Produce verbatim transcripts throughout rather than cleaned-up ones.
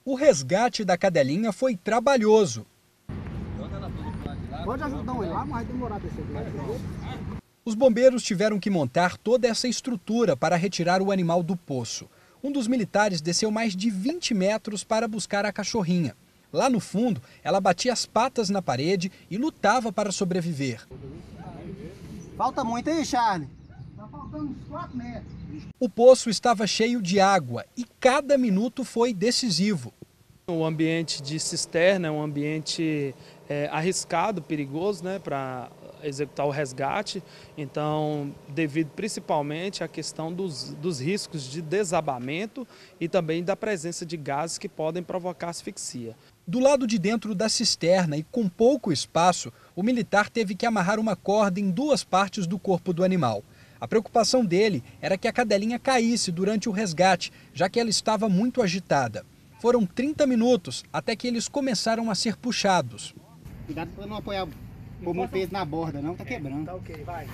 O resgate da cadelinha foi trabalhoso. Pode ajudar ele lá, mas vai demorar desse lado. Os bombeiros tiveram que montar toda essa estrutura para retirar o animal do poço. Um dos militares desceu mais de vinte metros para buscar a cachorrinha. Lá no fundo, ela batia as patas na parede e lutava para sobreviver. Falta muito aí, Charlie? Tá faltando uns quatro metros. O poço estava cheio de água e cada minuto foi decisivo. O ambiente de cisterna é um ambiente é, arriscado, perigoso, né, para executar o resgate. Então, devido principalmente à questão dos, dos riscos de desabamento e também da presença de gases que podem provocar asfixia. Do lado de dentro da cisterna e com pouco espaço, o militar teve que amarrar uma corda em duas partes do corpo do animal. A preocupação dele era que a cadelinha caísse durante o resgate, já que ela estava muito agitada. Foram trinta minutos até que eles começaram a ser puxados. Cuidado para não apoiar o peso na borda, não, tá quebrando. Tá ok, vai.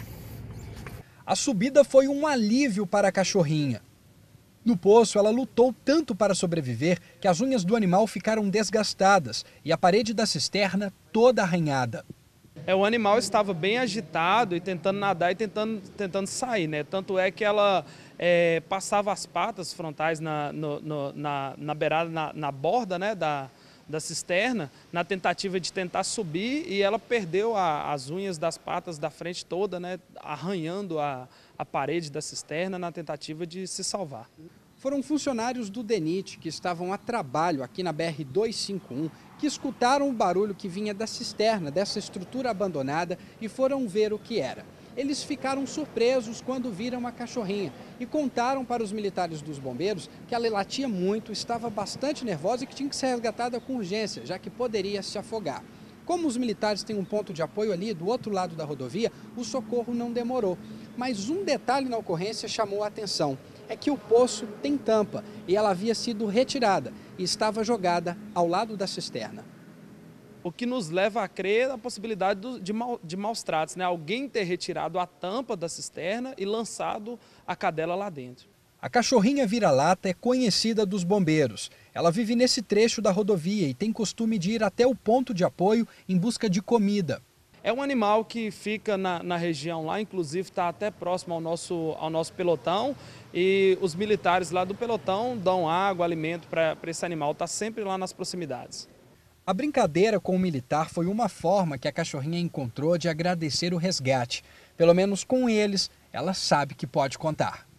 A subida foi um alívio para a cachorrinha. No poço, ela lutou tanto para sobreviver que as unhas do animal ficaram desgastadas e a parede da cisterna toda arranhada. É, o animal estava bem agitado e tentando nadar e tentando, tentando sair, né? Tanto é que ela é, passava as patas frontais na, no, no, na, na beirada, na, na borda, né, da, da cisterna, na tentativa de tentar subir, e ela perdeu a, as unhas das patas da frente toda, né, arranhando a, a parede da cisterna na tentativa de se salvar. Foram funcionários do DENIT que estavam a trabalho aqui na B R duzentos e cinquenta e um que escutaram o barulho que vinha da cisterna, dessa estrutura abandonada, e foram ver o que era. Eles ficaram surpresos quando viram a cachorrinha e contaram para os militares dos bombeiros que ela latia muito, estava bastante nervosa e que tinha que ser resgatada com urgência, já que poderia se afogar. Como os militares têm um ponto de apoio ali do outro lado da rodovia, o socorro não demorou. Mas um detalhe na ocorrência chamou a atenção. É que o poço tem tampa e ela havia sido retirada e estava jogada ao lado da cisterna. O que nos leva a crer a possibilidade de, mal, de maus tratos, né? Alguém ter retirado a tampa da cisterna e lançado a cadela lá dentro. A cachorrinha vira-lata é conhecida dos bombeiros. Ela vive nesse trecho da rodovia e tem costume de ir até o ponto de apoio em busca de comida. É um animal que fica na, na região lá, inclusive está até próximo ao nosso, ao nosso pelotão, e os militares lá do pelotão dão água, alimento para esse animal, está sempre lá nas proximidades. A brincadeira com o militar foi uma forma que a cachorrinha encontrou de agradecer o resgate. Pelo menos com eles, ela sabe que pode contar.